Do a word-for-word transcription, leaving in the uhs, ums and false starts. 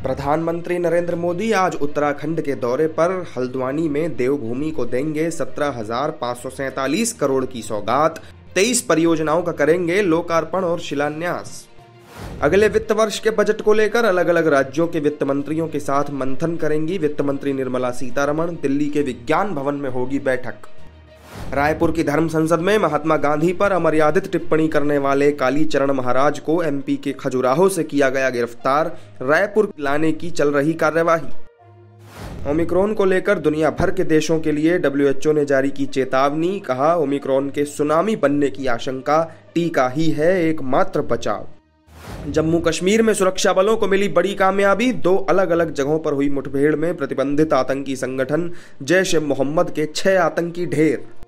प्रधानमंत्री नरेंद्र मोदी आज उत्तराखंड के दौरे पर हल्द्वानी में देवभूमि को देंगे सत्रह हजार पाँच सौ सैंतालीस करोड़ की सौगात। तेईस परियोजनाओं का करेंगे लोकार्पण और शिलान्यास। अगले वित्त वर्ष के बजट को लेकर अलग अलग राज्यों के वित्त मंत्रियों के साथ मंथन करेंगी वित्त मंत्री निर्मला सीतारमण। दिल्ली के विज्ञान भवन में होगी बैठक। रायपुर की धर्म संसद में महात्मा गांधी पर अमर्यादित टिप्पणी करने वाले कालीचरण महाराज को एमपी के खजुराहो से किया गया गिरफ्तार। रायपुर लाने की चल रही कार्यवाही। ओमिक्रॉन को लेकर दुनिया भर के देशों के लिए डब्ल्यूएचओ ने जारी की चेतावनी। कहा, ओमिक्रॉन के सुनामी बनने की आशंका, टीका ही है एकमात्र बचाव। जम्मू कश्मीर में सुरक्षा बलों को मिली बड़ी कामयाबी। दो अलग अलग जगहों पर हुई मुठभेड़ में प्रतिबंधित आतंकी संगठन जैश ए मोहम्मद के छह आतंकी ढेर।